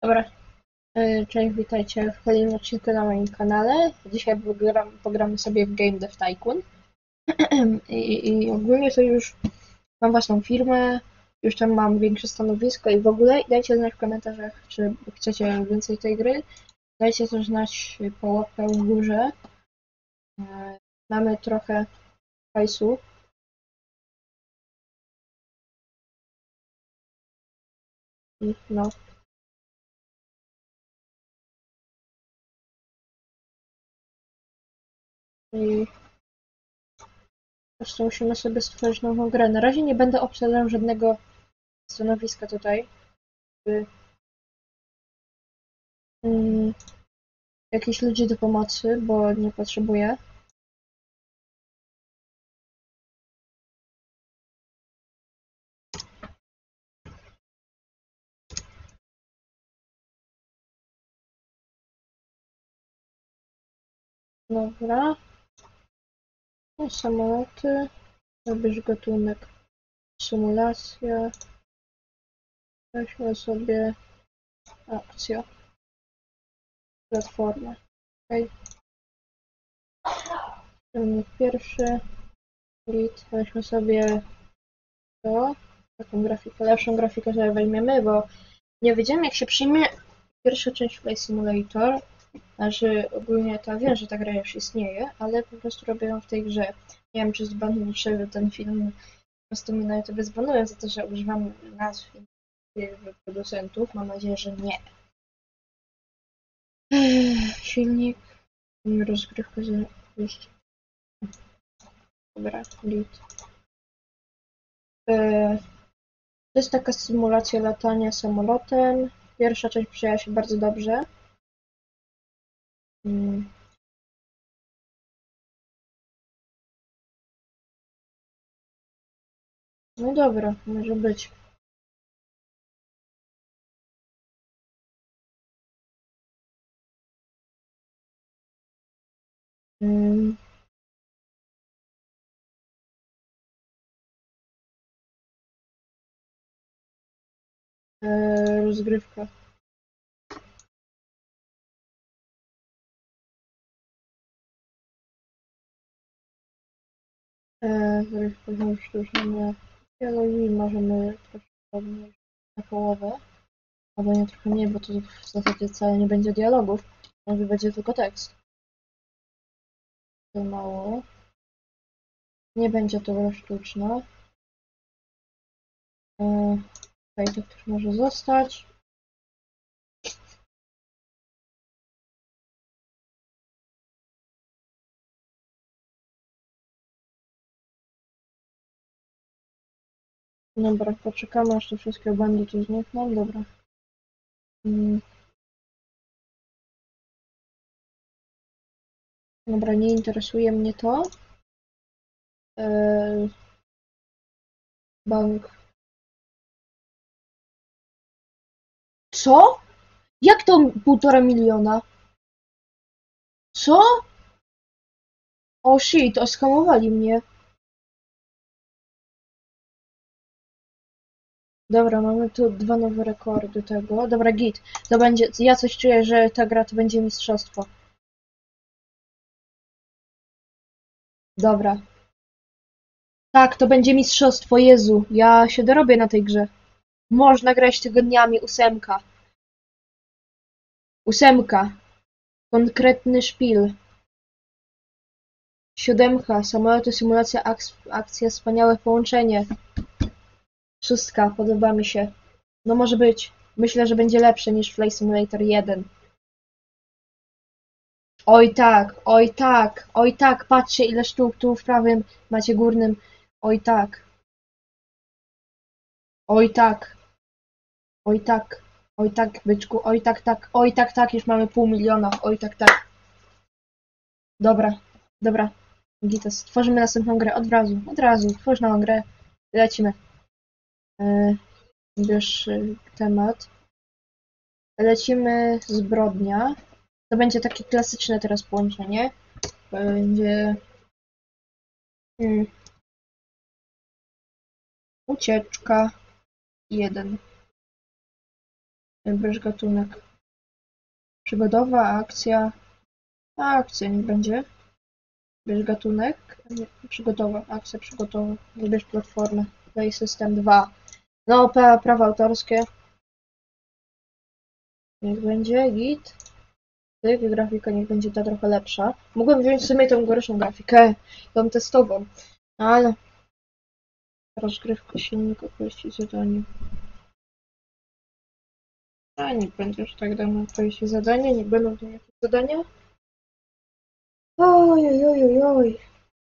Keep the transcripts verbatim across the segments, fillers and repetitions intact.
Dobra, e, cześć, witajcie w kolejnym odcinku na moim kanale. Dzisiaj pogram, pogramy sobie w Game Dev Tycoon. I, I ogólnie to już mam własną firmę, już tam mam większe stanowisko i w ogóle dajcie znać w komentarzach, czy chcecie więcej tej gry. Dajcie też znać po łapkach w górze. E, Mamy trochę hajsu. I no. I zresztą musimy sobie stworzyć nową grę. Na razie nie będę obsadzał żadnego stanowiska tutaj. By, mm, Jakichś ludzi do pomocy, bo nie potrzebuję. Dobra. No, samoloty. Wybierz gatunek. Symulacja. Weźmy sobie akcja. Platformę. Ok. Ciągnik pierwszy. Lead. Weźmy sobie to. Taką grafikę. Lepszą grafikę sobie weźmiemy, bo nie wiedziałem jak się przyjmie pierwsza część Flight Simulator. Znaczy ogólnie to wiem, że ta gra już istnieje, ale po prostu robię ją w tej grze. Nie wiem, czy zbanuję ten film. Po prostu mnie na YouTube zbanują za to, że używam nazw innych producentów. Mam nadzieję, że nie. Silnik. Rozgrywka jeszcze. Dobra, lead. To jest taka symulacja latania samolotem. Pierwsza część przyjęła się bardzo dobrze. Hmm. No dobra, może być. Hmm. Eee, rozgrywka. Eee, rozgrywka już nie. Dialogi możemy troszkę podnieść na połowę. Albo nie, trochę nie, bo to w zasadzie wcale nie będzie dialogów. Może będzie tylko tekst. To mało. Nie będzie to gra sztuczna. Eee, tutaj to też może zostać. Dobra, poczekamy aż te wszystkie błędy tu znikną. Dobra. Mm. Dobra, nie interesuje mnie to. Eee, bank. Co? Jak to półtora miliona? Co? O shit, oskamowali mnie. Dobra, mamy tu dwa nowe rekordy tego. Dobra, git. To będzie. Ja coś czuję, że ta gra to będzie mistrzostwo. Dobra. Tak, to będzie mistrzostwo, Jezu. Ja się dorobię na tej grze. Można grać tygodniami, ósemka. Ósemka. Konkretny szpil. Siódemka. Samoloty, symulacja, akcja, wspaniałe połączenie. Szóstka. Podoba mi się. No może być. Myślę, że będzie lepsze niż Flight Simulator jeden. Oj tak, oj tak, oj tak. Patrzcie ile sztuk tu w prawym macie górnym. Oj tak. Oj tak. Oj tak. Oj tak, byczku. Oj tak, tak. Oj tak, tak. Już mamy pół miliona. Oj tak, tak. Dobra. Dobra. Gitas. Tworzymy następną grę. Od razu. Od razu. Tworz nową grę. Lecimy. Yy, bierz yy, temat. Lecimy zbrodnia. To będzie takie klasyczne teraz połączenie. Będzie... Hmm. Ucieczka. Jeden. Wybrać gatunek. Przygodowa, akcja. A, akcja niech będzie. Wybierz gatunek. Nie, przygodowa, akcja przygodowa. Wybierz platformę. Play System dwa. No, pra, prawa autorskie. Niech będzie git. Tyk, grafika niech będzie ta trochę lepsza. Mogłem wziąć w sumie tą gorszą grafikę, tą testową, ale rozgrywka silnika, określić zadanie. A nie będzie już tak damy określić zadanie, nie będą to jakieś zadania. Oj, oj, oj, oj, oj.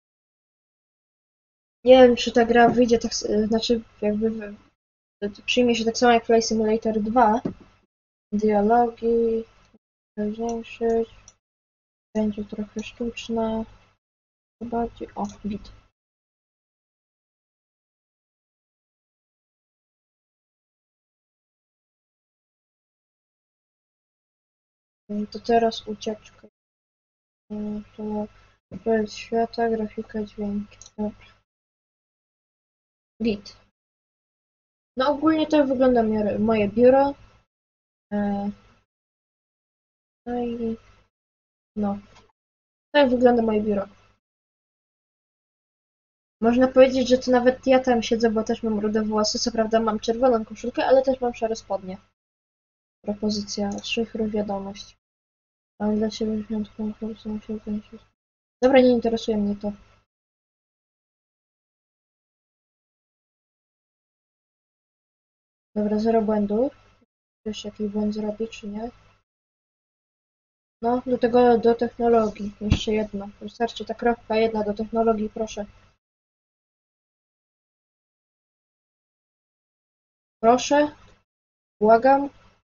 Nie wiem, czy ta gra wyjdzie tak, znaczy jakby w, przyjmie się tak samo jak Flight Simulator dwa. Dialogi, zwiększyć, będzie trochę sztuczna, bardziej, o, git. To teraz ucieczka. To projekt świata, grafika, dźwięki. Dobra. Git. No ogólnie tak wygląda moje biuro. No i no. Tak wygląda moje biuro. Można powiedzieć, że to nawet ja tam siedzę, bo też mam rude włosy. Co prawda mam czerwoną koszulkę, ale też mam szare spodnie. Propozycja. Szyfruj wiadomość. Ale dla ciebie wyjątkową propozycją się kończy. Dobra, nie interesuje mnie to. Dobra, zero błędów. Wiesz, jaki błąd zrobi, czy nie? No, do tego, do technologii. Jeszcze jedno. Wystarczy ta kropka jedna do technologii, proszę. Proszę. Błagam.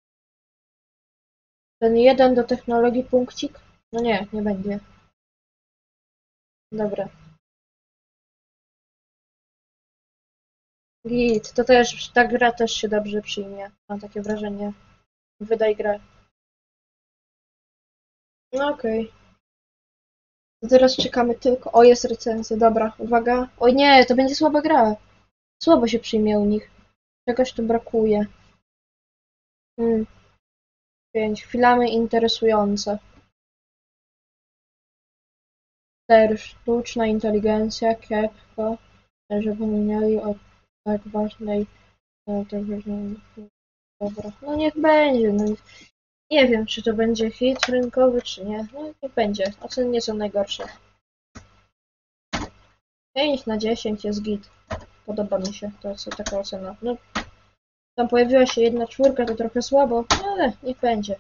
Ten jeden do technologii punkcik? No nie, nie będzie. Dobra. Git, to też, ta gra też się dobrze przyjmie. Mam takie wrażenie. Wydaj grę. No okej. To teraz czekamy tylko. O, jest recenzja, dobra, uwaga. O nie, to będzie słaba gra. Słabo się przyjmie u nich. Czegoś tu brakuje. Hmm. Pięć. Chwilami interesujące. cztery. Sztuczna inteligencja, kiepsko, że wymieniali o tak ważnej, o tak ważnej, dobra, no niech będzie, no nie wiem, czy to będzie hit rynkowy, czy nie, no niech będzie, oceny nie są najgorsze. pięć na dziesięć jest git, podoba mi się to, co taka ocena, no tam pojawiła się jedna czwórka, to trochę słabo, ale niech będzie.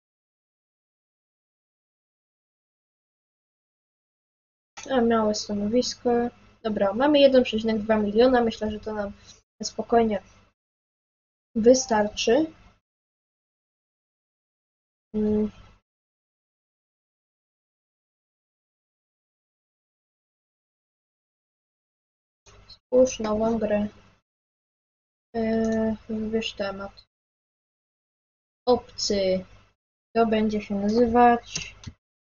A małe stanowisko, dobra, mamy jeden przecinek dwa miliona, myślę, że to nam spokojnie wystarczy. Mm. Spójrz nową grę. Yy, wybierz temat. Obcy. To będzie się nazywać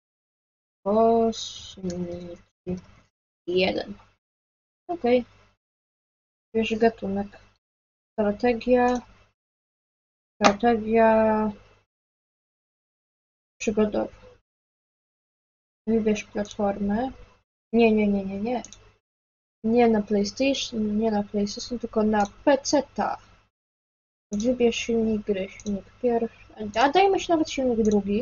kosmiki jeden. Ok. Wybierz gatunek. Strategia. Strategia przygodowa. Wybierz platformę. Nie, nie, nie, nie, nie. Nie na PlayStation, nie na PlayStation, tylko na peceta. Wybierz silnik gry. Silnik pierwszy. A dajmy się nawet silnik drugi.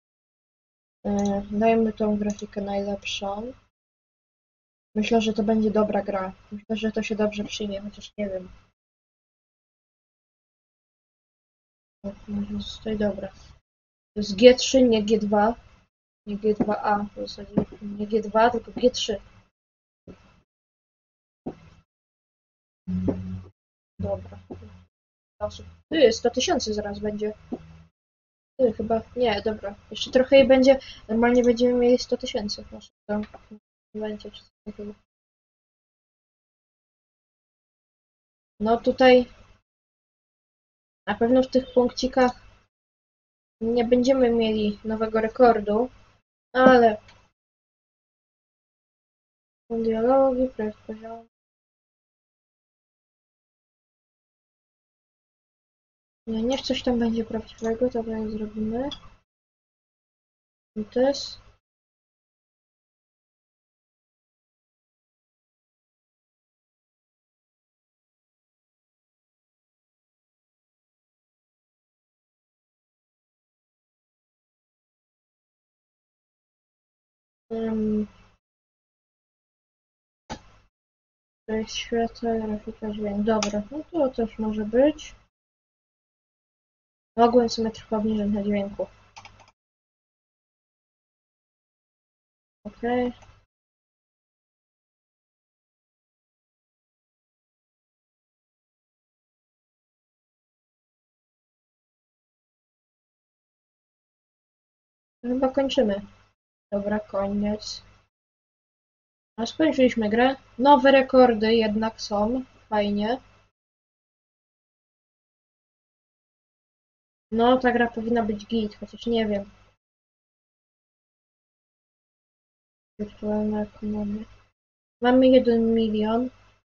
Dajmy tą grafikę najlepszą. Myślę, że to będzie dobra gra. Myślę, że to się dobrze przyjmie, chociaż nie wiem. Może jest tutaj dobra. To jest G trzy, nie G dwa. Nie G dwa A w zasadzie. Nie G dwa, tylko G trzy. Dobra. Ty, sto tysięcy zaraz będzie. Ty, chyba. Nie, dobra. Jeszcze trochę i będzie. Normalnie będziemy mieli sto tysięcy. Może to będzie czy coś takiego. No tutaj na pewno w tych punkcikach nie będziemy mieli nowego rekordu, ale dialogi, projekt poziomu. Nie, niech coś tam będzie prawdziwego, to jak zrobimy. I to jest. Um, to jest światło, grafika, dźwięk. Dobra, no to też może być. Ogółem sobie trochę obniżę na dźwięku. Okej. Okay. Chyba kończymy. Dobra, koniec. A skończyliśmy grę. Nowe rekordy jednak są. Fajnie. No, ta gra powinna być git, chociaż nie wiem. Wirtualna ekonomia. Mamy jeden milion.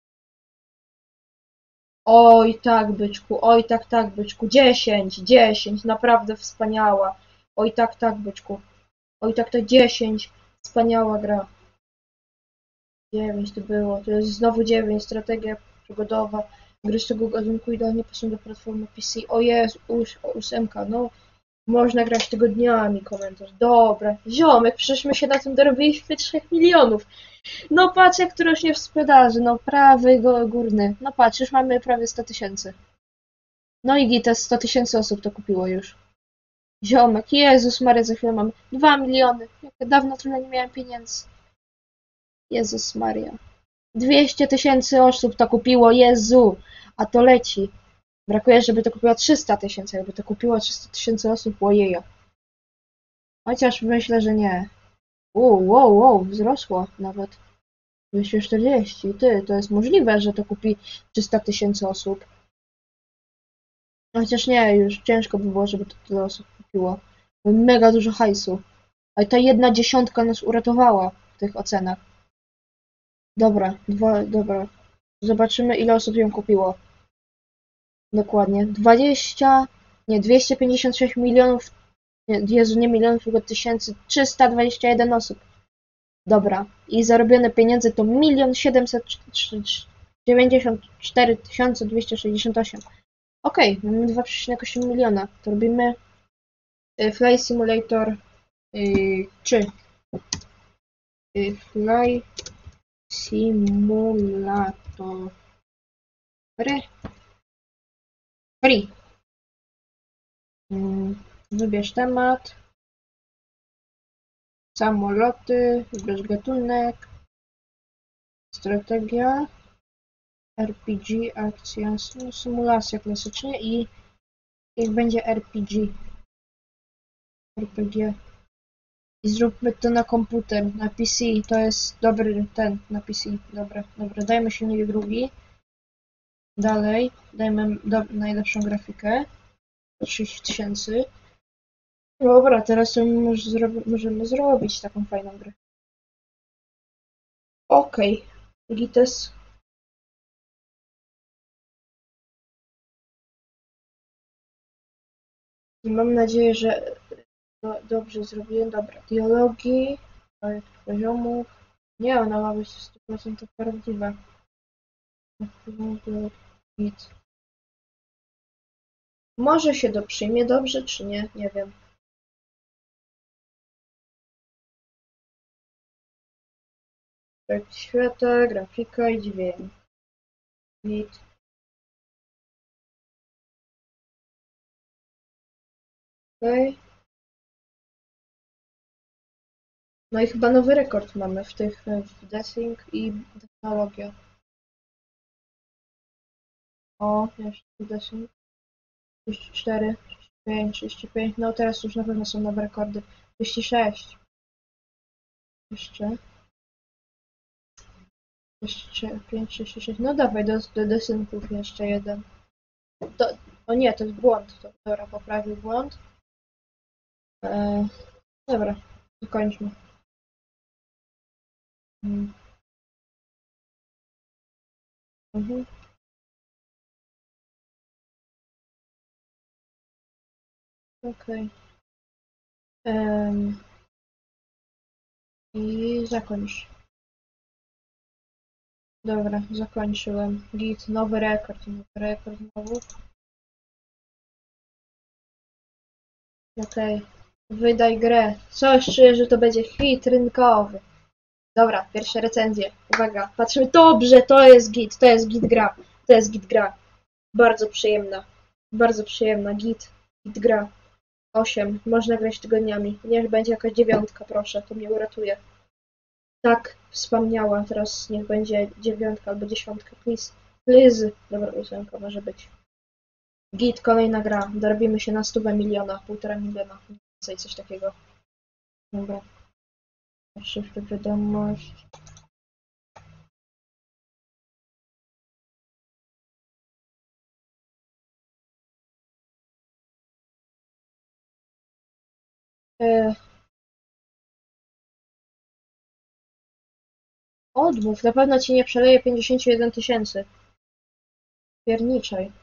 Oj tak, byczku, oj tak, tak, byczku. Dziesięć, dziesięć, naprawdę wspaniała. Oj tak, tak, byczku. Oj tak, to dziesięć. Wspaniała gra. Dziewięć to było. To jest znowu dziewięć. Strategia przygodowa. Gry z tego gatunku idealnie pasują do platformy P C. O jest, ósemka, no. Można grać tygodniami, komentarz. Dobra. Ziomek, przecież my się na tym dorobiliśmy trzech milionów. No patrz, jak to rośnie w sprzedaży. No prawy go górny. No patrz, już mamy prawie sto tysięcy. No i gites, sto tysięcy osób to kupiło już. Ziomek, Jezus Maria, za chwilę mam dwa miliony. Jak dawno tyle nie miałem pieniędzy. Jezus Maria. dwieście tysięcy osób to kupiło, Jezu. A to leci. Brakuje, żeby to kupiło trzysta tysięcy. Jakby to kupiło trzysta tysięcy osób, ojeja. Chociaż myślę, że nie. Wow, wow, wow, wzrosło nawet. dwieście czterdzieści. Ty, to jest możliwe, że to kupi trzysta tysięcy osób. Chociaż nie, już ciężko by było, żeby to tyle osób kupiło. Mega dużo hajsu. Ale ta jedna dziesiątka nas uratowała w tych ocenach. Dobra, dwa, dobra. Zobaczymy, ile osób ją kupiło. Dokładnie. dwadzieścia, nie, dwieście pięćdziesiąt sześć milionów, nie, Jezu, nie milionów, tylko tysięcy, trzysta dwadzieścia jeden osób. Dobra. I zarobione pieniądze to milion siedemset dziewięćdziesiąt cztery tysiące dwieście sześćdziesiąt osiem. Okej, okay, mamy dwa przecinek osiem miliona. To robimy y, Fly Simulator y, trzy. Y, Fly Simulator Free. Mm, Wybierz temat. Samoloty. Wybierz gatunek. Strategia. R P G, akcja, no, symulacja klasycznie i jak będzie R P G. R P G. I zróbmy to na komputer, na P C. To jest dobry ten, na P C. Dobra, dobra. Dajmy silnik drugi. Dalej. Dajmy do, najlepszą grafikę. trzydzieści tysięcy. Dobra, teraz to może zrobi, możemy zrobić taką fajną grę. Okej. Okay. Gites. Mam nadzieję, że to dobrze zrobiłem. Dobra, dialogi, projekt poziomów. Nie, ona ma być sto procent prawdziwa. Git. Może się to przyjmie dobrze, czy nie? Nie wiem. Projekt świata, grafika i dźwięk. Git. Okej. Okay. No i chyba nowy rekord mamy w tych w design i technologia. O, jeszcze design. trzydzieści cztery, trzydzieści pięć, trzydzieści pięć. No teraz już na pewno są nowe rekordy. trzydzieści sześć. Jeszcze. trzydzieści pięć, trzydzieści sześć. No dawaj do, do desynków jeszcze jeden. Do, o nie, to jest błąd. To, dobra, poprawił błąd. E, dobra, zakończmy. Mm. Mhm. Okej. Em, I zakończ. Dobra, zakończyłem. Git, nowy rekord, nowy rekord znowu. Okej. Wydaj grę. Coś czuję, że to będzie hit rynkowy. Dobra, pierwsze recenzje. Uwaga, patrzymy. Dobrze, to jest git, to jest git gra. To jest git gra. Bardzo przyjemna. Bardzo przyjemna. Git. Git gra. osiem. Można grać tygodniami. Niech będzie jakaś dziewiątka, proszę. To mnie uratuje. Tak, wspomniała. Teraz niech będzie dziewiątka albo dziesiątka. Please. Please. Dobra, ósemka może być. Git, kolejna gra. Dorobimy się na stówę miliona. Półtora miliona. Więcej, coś takiego. Dobra. Szyfry wiadomość. E, odmów. Na pewno ci nie przeleje pięćdziesiąt jeden tysięcy. Pierniczaj.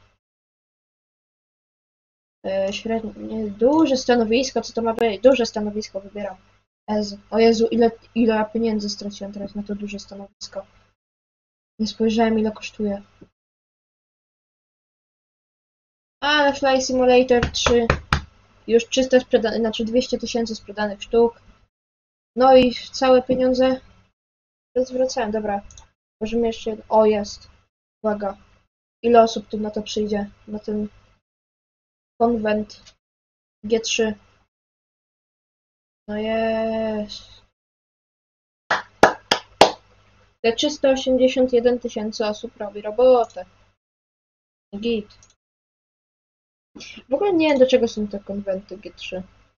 E, średnie. Nie, duże stanowisko. Co to ma być? Duże stanowisko wybieram. Jezu. O Jezu, ile, ile ja pieniędzy straciłem teraz na to duże stanowisko. Nie spojrzałem, ile kosztuje. Ale Fly Simulator trzy. Już trzysta sprzedane, znaczy dwieście tysięcy sprzedanych sztuk. No i całe pieniądze zwracałem. Dobra. Możemy jeszcze jedno. O, jest. Uwaga. Ile osób tu na to przyjdzie? Na ten konwent G trzy. No jest. Te trzysta osiemdziesiąt jeden tysięcy osób robi robotę. Git. W ogóle nie wiem, do czego są te konwenty G trzy.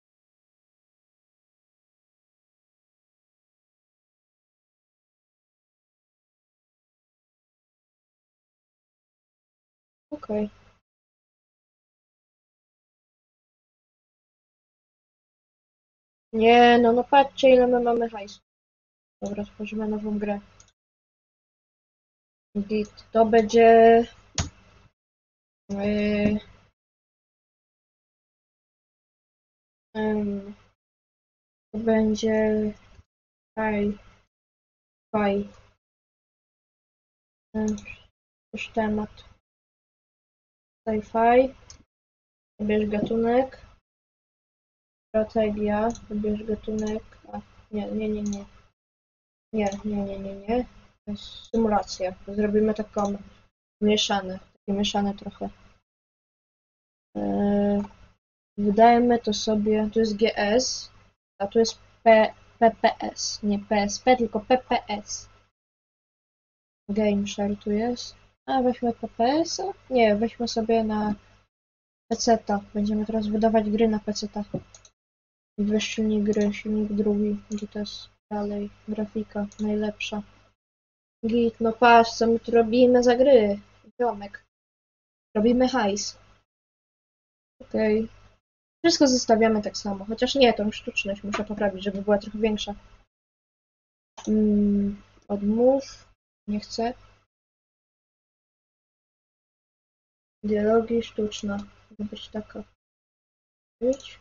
Okej. Okay. Nie, no no patrzcie, ile my mamy hajsu. Dobra, stworzymy nową grę. Git. To będzie... Yy, um, to będzie... Faj. Faj. Już temat. Sci-fi. Wybierz gatunek. Strategia. Wybierz gatunek. A, nie, nie, nie, nie. Nie, nie, nie, nie, nie. To jest symulacja. Zrobimy taką mieszane. Takie mieszane trochę. Yy, wydajmy to sobie. Tu jest G S, a tu jest P, PPS. Nie P S P, tylko P P S. Game Share tu jest. A weźmy P P S? -a? Nie, weźmy sobie na P C ta. Będziemy teraz wydawać gry na P C ta. Weź silnik gry, silnik drugi. Gdzie to jest dalej? Grafika najlepsza. Git, no patrz, co my tu robimy za gry. Ziomek. Robimy hajs. Okej. Okay. Wszystko zostawiamy tak samo. Chociaż nie, tą sztuczność muszę poprawić, żeby była trochę większa. Mm, odmów. Nie chcę. Dialogi sztuczna. Może być taka. Być.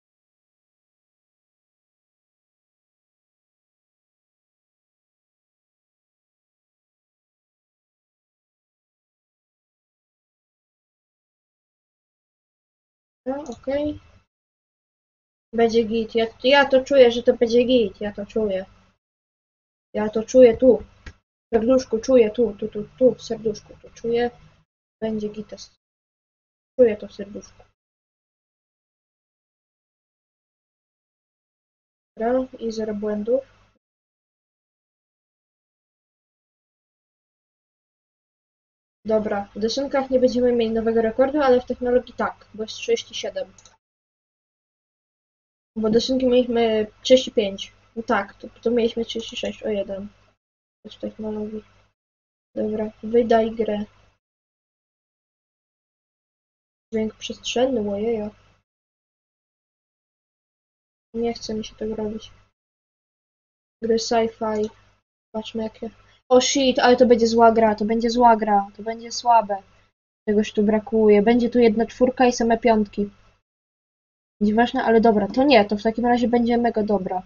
No, okej. Okay. Będzie git. Ja, ja to czuję, że to będzie git. Ja to czuję. Ja to czuję tu. W serduszku czuję tu, tu, tu, tu, w serduszku to czuję. Będzie gites. Czuję to w serduszku. Dobra, i zero błędów. Dobra, w rysunkach nie będziemy mieli nowego rekordu, ale w technologii tak, bo jest trzydzieści siedem. Bo rysunki mieliśmy trzydzieści pięć. No tak, to, to mieliśmy trzydzieści sześć o jeden. W technologii. Dobra, wydaj grę. Dźwięk przestrzenny, ojejo. Nie chce mi się tego robić. Gry sci-fi. Patrzmy jakie. O shit, ale to będzie zła gra, to będzie zła gra, to będzie słabe. Czegoś tu brakuje. Będzie tu jedna czwórka i same piątki. Nieważne, ale dobra, to nie, to w takim razie będzie mega dobra.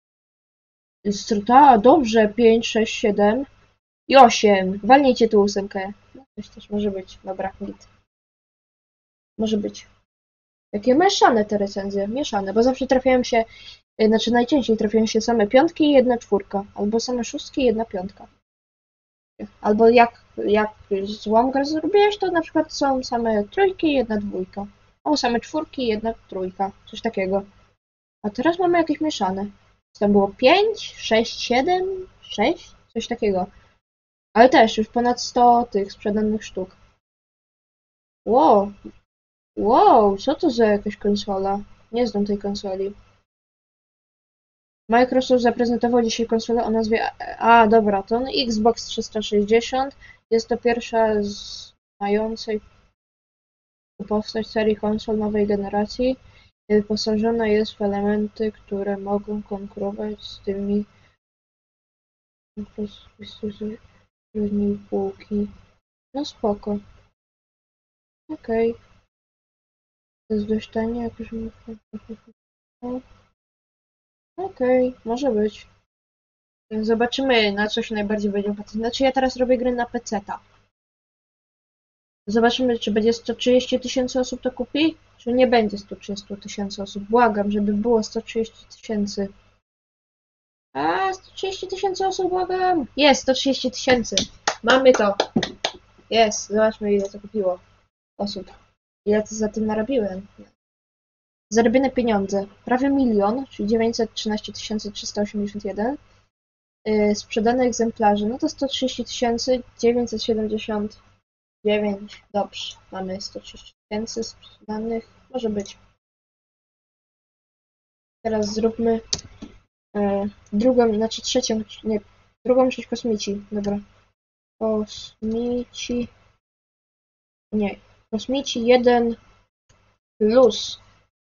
A, dobrze, pięć, sześć, siedem i osiem. Walnijcie tu ósemkę. No, coś też może być. Dobra, git. Może być. Jakie mieszane te recenzje, mieszane, bo zawsze trafiają się, znaczy najczęściej trafiają się same piątki i jedna czwórka, albo same szóstki i jedna piątka. Albo jak, jak złą grę zrobiłeś, to na przykład są same trójki i jedna dwójka. O, same czwórki i jedna trójka. Coś takiego. A teraz mamy jakieś mieszane. Tam było pięć, sześć, siedem, sześć? Coś takiego. Ale też już ponad sto tych sprzedanych sztuk. Wow, wow, co to za jakaś konsola? Nie znam tej konsoli. Microsoft zaprezentował dzisiaj konsolę o nazwie... A, dobra, to on Xbox trzysta sześćdziesiąt. Jest to pierwsza z mającej powstać serii konsol nowej generacji. Wyposażona jest w elementy, które mogą konkurować z tymi średniej półki. No spoko. Okej. Okay. To jest dość tanie, jakoś... Okej, okay, może być. Zobaczymy, na co się najbardziej będzie opłacać. Znaczy, ja teraz robię gry na peceta. Zobaczymy, czy będzie sto trzydzieści tysięcy osób to kupi, czy nie będzie sto trzydzieści tysięcy osób. Błagam, żeby było sto trzydzieści tysięcy. A, sto trzydzieści tysięcy osób, błagam. Jest, sto trzydzieści tysięcy. Mamy to. Jest, zobaczmy, ile to kupiło osób. Ile to za tym narobiłem. Zarobione pieniądze. Prawie milion, czyli dziewięćset trzynaście tysięcy trzysta osiemdziesiąt jeden. Yy, sprzedane egzemplarzy, no to sto trzydzieści tysięcy dziewięćset siedemdziesiąt dziewięć. Dobrze, mamy sto trzydzieści tysięcy sprzedanych. Może być. Teraz zróbmy yy, drugą, znaczy trzecią, nie, drugą część kosmici. Dobra. Kosmici. Nie. Kosmici jeden plus.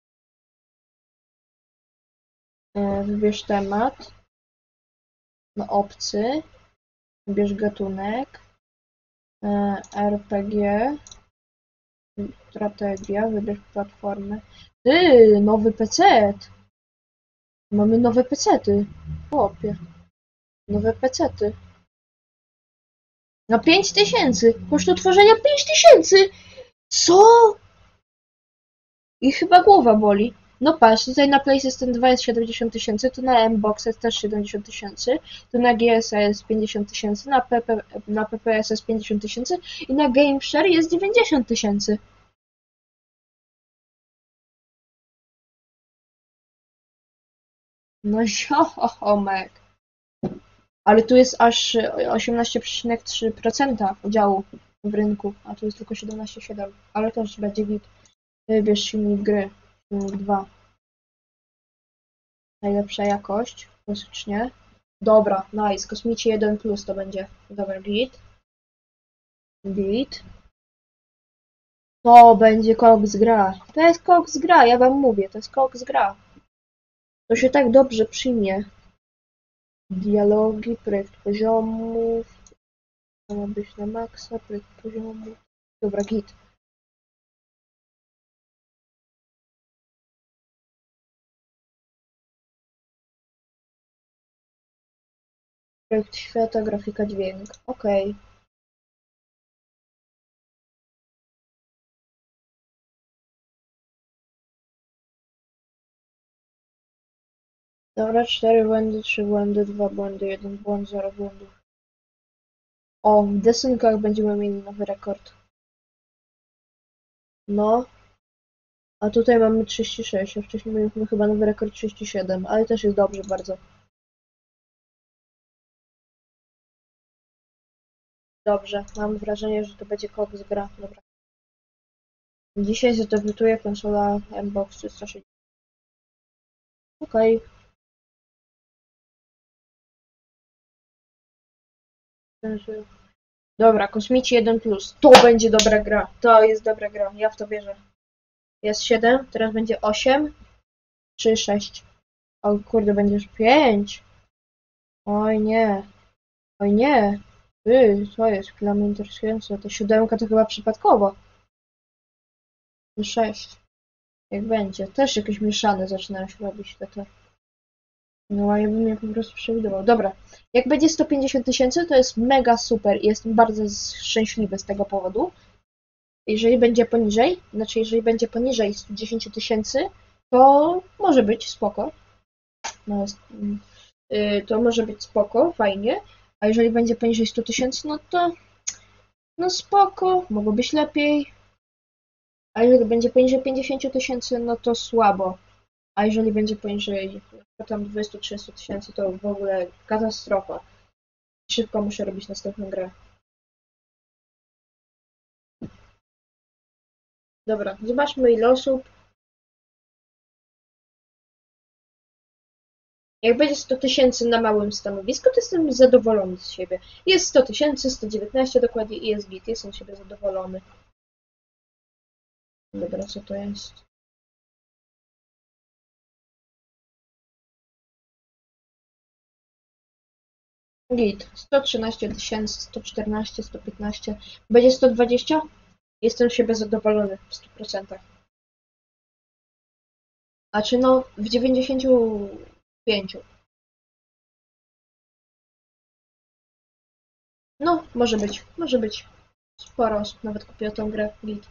Yy, wybierz temat. No obcy. Wybierz gatunek. Yy, R P G. Strategia. Wybierz platformę. Ty, nowy pecet. Mamy nowe pecety. Chłopie. Nowe pecety. Na pięć tysięcy. Koszt utworzenia pięć tysięcy. Co? I chyba głowa boli. No patrz, tutaj na PlayStation dwa jest siedemdziesiąt tysięcy, tu na M-Box jest też siedemdziesiąt tysięcy, tu na G S A jest pięćdziesiąt tysięcy, na, P P, na P P S jest pięćdziesiąt tysięcy i na GameShare jest dziewięćdziesiąt tysięcy. No ziomek. Ale tu jest aż osiemnaście przecinek trzy procent udziału w rynku, a tu jest tylko siedemnaście przecinek siedem procent. Ale też będzie git. Wybierz silnik gry. Silnik dwa. Najlepsza jakość. Klasycznie. Dobra, nice. Kosmici jeden plus to będzie. Dobra, git. Git. To będzie koks gra. To jest koks gra, ja wam mówię. To jest koks gra. To się tak dobrze przyjmie. Dialogi, projekt poziomów. To ma być na maksa, projekt poziomów. Dobra, git. Projekt świata, grafika, dźwięk. Okej. Okay. Dobra, cztery błędy, trzy błędy, dwa błędy, jeden błąd, zero błędów. O, w desynkach będziemy mieli nowy rekord. No. A tutaj mamy trzydzieści sześć, a wcześniej mieliśmy chyba nowy rekord trzydzieści siedem, ale też jest dobrze bardzo. Dobrze, mam wrażenie, że to będzie koks gra. Dobra. Dzisiaj zadebiutuje konsola Xbox trzysta sześćdziesiąt. Okej. Okay. Dobra, Kosmici jeden plus. To będzie dobra gra. To jest dobra gra. Ja w to wierzę. Jest siedem, teraz będzie osiem, trzy, sześć. O kurde, będzie już pięć. Oj nie. Oj nie. Ty, co jest? Dla mnie interesujące. Ta siódemka to chyba przypadkowo. sześć. Jak będzie. Też jakieś mieszane zaczynają się robić te te. No a ja bym je po prostu przewidywał. Dobra. Jak będzie sto pięćdziesiąt tysięcy, to jest mega super i jestem bardzo szczęśliwy z tego powodu. Jeżeli będzie poniżej, znaczy jeżeli będzie poniżej sto dziesięć tysięcy, to może być spoko. No, jest, yy, to może być spoko, fajnie. A jeżeli będzie poniżej sto tysięcy, no to no spoko, mogło być lepiej. A jeżeli będzie poniżej pięćdziesiąt tysięcy, no to słabo. A jeżeli będzie poniżej tam dwadzieścia do trzydziestu tysięcy, to w ogóle katastrofa. Szybko muszę robić następną grę. Dobra, zobaczmy ile osób. Jak będzie sto tysięcy na małym stanowisku, to jestem zadowolony z siebie. Jest sto tysięcy, sto dziewiętnaście dokładnie i jest git. Jestem z siebie zadowolony. Dobra, co to jest? Git. sto trzynaście tysięcy, sto czternaście, sto piętnaście. Będzie sto dwadzieścia? Jestem z siebie zadowolony w stu procentach. A czy no w dziewięćdziesięciu pięciu. No, może być, może być. Sporo osób nawet kupiło tą grę. Git.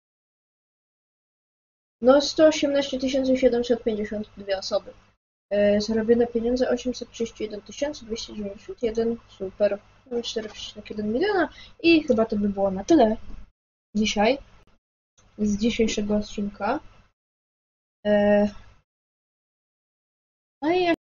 No, sto osiemnaście tysięcy siedemset pięćdziesiąt dwie osoby. Yy, zarobione pieniądze osiemset trzydzieści jeden tysięcy dwieście dziewięćdziesiąt jeden. Super. cztery przecinek jeden miliona. I chyba to by było na tyle dzisiaj. Z dzisiejszego odcinka. Yy, no i